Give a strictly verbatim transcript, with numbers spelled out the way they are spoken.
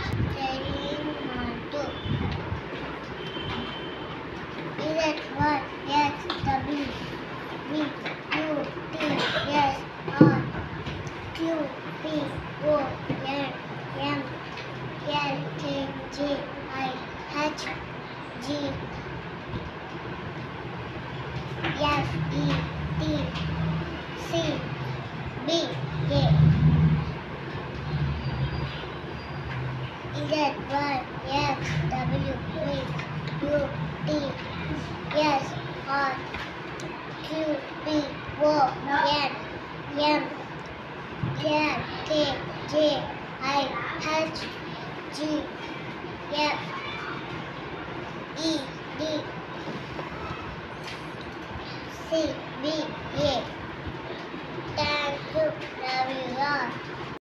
Train Mont two. Z Y X W V U T S R Q P O N M L K J I H G F E T C B J Z Y X W V U T S R Q P O N M L K J I H G F E D C B A